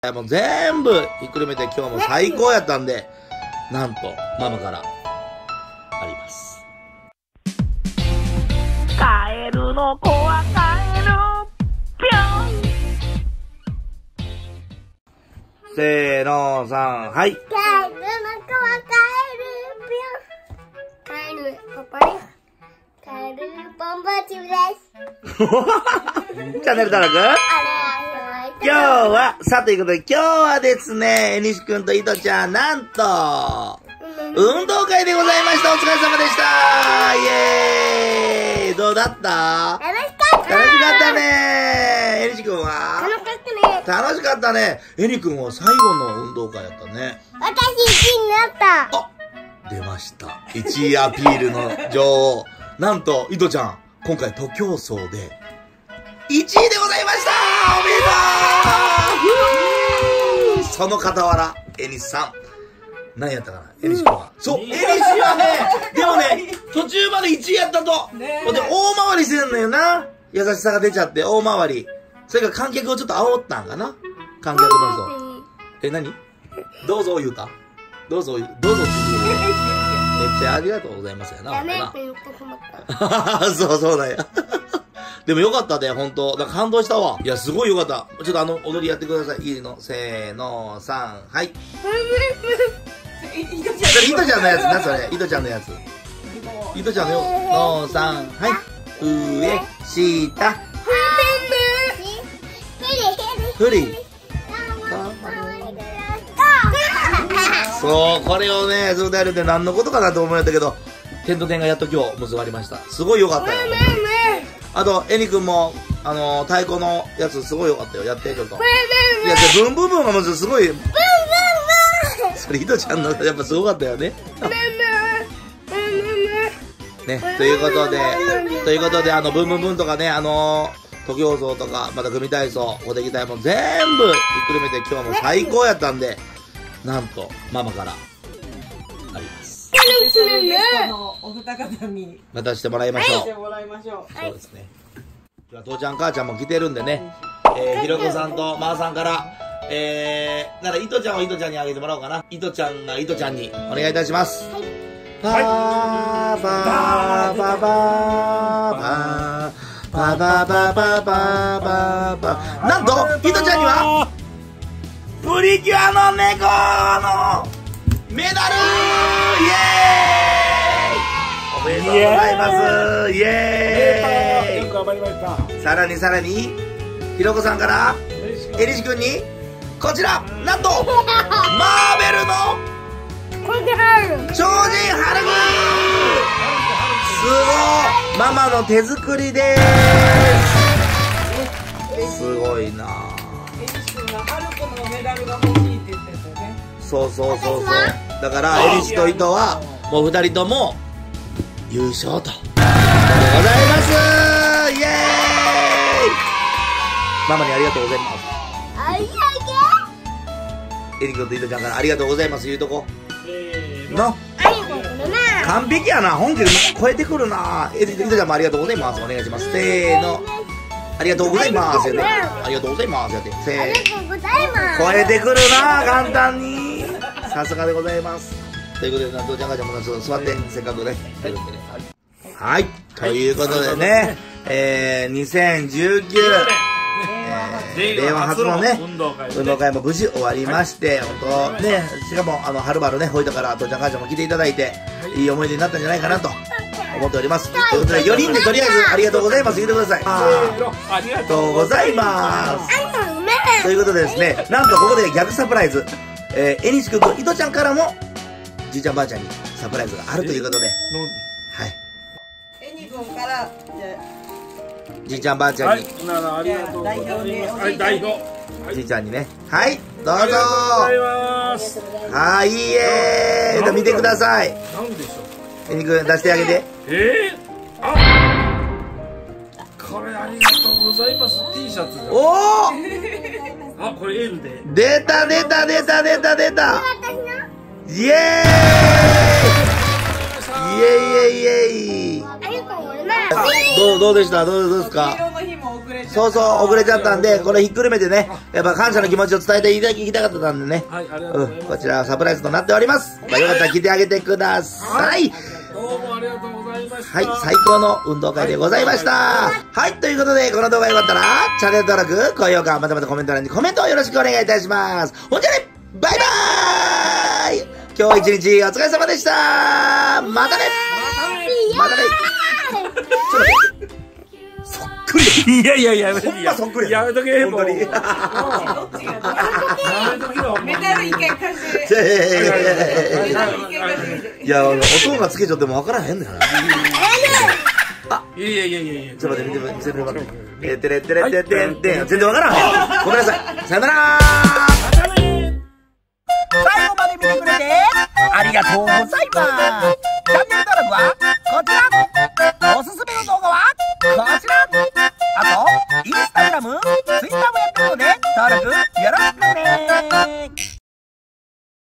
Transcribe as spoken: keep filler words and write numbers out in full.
もう全部ひっくるめて今日も最高やったんで、なんとママからあります。 カエルの子はカエルぴょん。 せーの、さん、はい。 カエルの子はカエルぴょん。カエルパパです。カエルボンバーチュです。 チャンネル登録今日は、さあということで今日はですね、えにしくんといとちゃん、なんと、運動会でございました。お疲れ様でした。イエーイ。どうだった？ 楽しかった。 楽しかったね。えにしくんは楽しかったね。 楽しかったね。えにくんは最後の運動会やったね。 私いちいになった。 あ、出ました。いちいアピールの女王。なんと、いとちゃん、今回徒競走で、いちいでございました。おめでとう。その傍ら、えにしさん。何やったかな、えにしくんは。そう、えにしはね、でもね、途中までいちいやったと。ほんで、大回りしてんのよな。優しさが出ちゃって、大回り。それから観客をちょっと煽ったんかな。観客の人。え、何？どうぞ言うた？どうぞ、どうぞって言うてくれる。めっちゃありがとうございますやな。 やめって言ってしまった。 そうそうだよ。でもよかったね、ほんと。なんか感動したわ。いや、すごいよかった。ちょっとあの、踊りやってください。いいの？せーの、さん、はい。それ、いとちゃんのやつな、それ。いとちゃんのやつ。いとちゃんのよ。の、さん、はい。上、下。ふり。そう、これをね、ずっとやるって何のことかなと思うんだけど、点と点がやっと今日結ばれました。すごいよかったよ。あと、えにくんも、あのー、太鼓のやつすごいよかったよ。やって、ちょっと。いや、ブンブンブンがまずすごい。ブンブンブンそれ、ひとちゃんのやっぱすごかったよね。ね、ということで、ということで、あの、ブンブンブンとかね、あのー、徒競走とか、また組体操、お手き体も全部ひっくるめて今日も最高やったんで、なんと、ママから、あります。 スペシャルゲストのお二方に渡してもらいましょう。 してもらいましょう。 そうですね。今日は父ちゃん母ちゃんも来てるんでね、えー、ひろこさんとまーさんから、えー、ならいとちゃんをいとちゃんにあげてもらおうかな。いとちゃんがいとちゃんにお願いいたします。パーパーパーパーパーパーパーパーパーパーパー。なんといとちゃんにはプリキュアの猫のメダルイエーイ。おめでとうございます。イエーイ。 よく頑張りました。 さらにさらにひろこさんからえにしくんにこちら、なんとマーベルの超人ハルグ。すごい、ママの手作りです。すごいな。 えにしくんがハルコのメダルが欲しいって言ってたよね。 そうそうそうそう。だからえにしといとはもうふたりとも優勝と。ありがとうございます。イエーイ。ママにありがとうございます。 あいあえりくんといとちゃんからありがとうございます言うとこのげありがとうございます。 完璧やな。本気で超えてくるな。えりとちゃんもありがとうございます。お願いします。せーの、ありがとうございますやって、ありがとうございますやって、せありーがとうございます。 超えてくるな、簡単に。さすがでございます。ということで、なとちゃんがちゃんもちょっと座って、せっかくね。はい、ということでね、えー、にせんじゅうきゅう、えー、令和初のね、運動会も無事終わりまして、本当ね、しかも、あの、はるばるね、ほいだから、とちゃん母ちゃんも来ていただいて、いい思い出になったんじゃないかなと思っております。ということで、よにんでとりあえず、ありがとうございます、言ってください。ありがとうございます。ということでですね、なんとここで逆サプライズ、えー、えにしくんといとちゃんからも、じいちゃんばあちゃんにサプライズがあるということで、はい。 えにくんから、 じいちゃんばあちゃんに、 はい、ならありがとうございます。はい、代表。 じいちゃんにね、はい、どうぞありがとうございます。 はい、いいえー、見てください。 なんでしょう。 えにくん出してあげて。 えー、あ、これありがとうございます。T シャツ。 おお、 あ、これ L で。 出た出た出た出た出た。イエーイ。イエイイエイイエイ。 ありがとうございます。 どうどうでした、どうどうですか。 黄色の日も遅れそうそう、遅れちゃったんで、これひっくるめてね、やっぱ感謝の気持ちを伝えていただきたかったんでね。 はい、ありがとうございます。 うん、こちらはサプライズとなっております。まあ、よかったら来てあげてください。 どうもありがとうございました。 はい、最高の運動会でございました。はい、はい、ということで、この動画よかったら、チャンネル登録、高評価、またまたコメント欄にコメントをよろしくお願いいたします。ほんじゃね、バイバーイ。今日一日お疲れ様でした。またね。またね。そっくり。 いやいやいや、 ほんまそっくり。 やめとけ、 ほんとに。 やめとけよ。 メダル一回貸して。 いや、音がつけちゃっても分からへんねん。 あ、いやいやいやいや。 ちょっと待って、見て、見せてもらって。え、てれてれててんてん。全然分からん。ごめんなさい。さよなら。 最後まで見てくれてありがとうございます。